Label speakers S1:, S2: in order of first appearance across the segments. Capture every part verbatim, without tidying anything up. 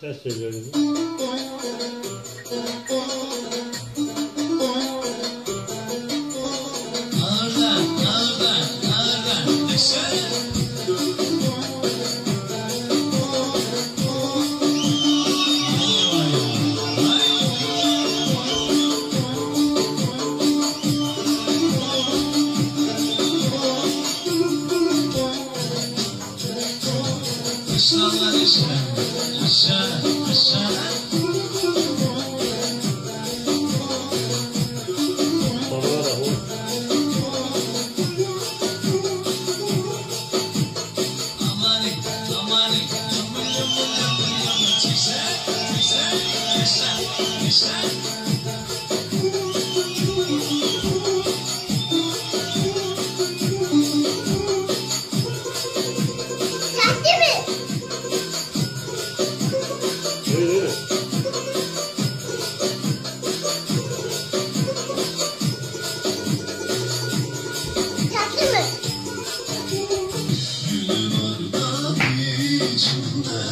S1: Sen söylüyorsun.
S2: Ağırdan, ağırdan, ağırdan. Dışarı. Aşağı, aşağı, aşağı, aşağı.
S1: Sonra da o.
S2: Amanik, amanik, yaman, yaman, yaman, yaman. Güzel, güzel, güzel, güzel.
S3: Çekti mi?
S1: Yürü, yürü.
S3: Çekti mi?
S2: Gülüm orada içimde.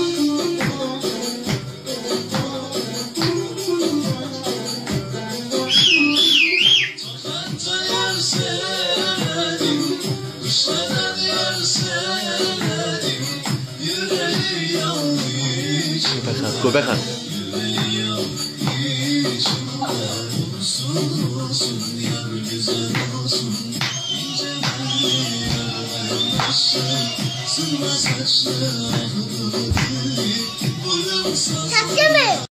S2: Tokat'ta yer sevdim, kuşlara yer sevdim. Yüreği yandı içimde.
S4: Göbekhan.
S2: Yüreği yandı içimde. Olsun olsun yar güzel olsun. İnce belli yar aşağı. Sırma saçlı ahlı dilli. Boyun sazlı.
S3: Çekti mi?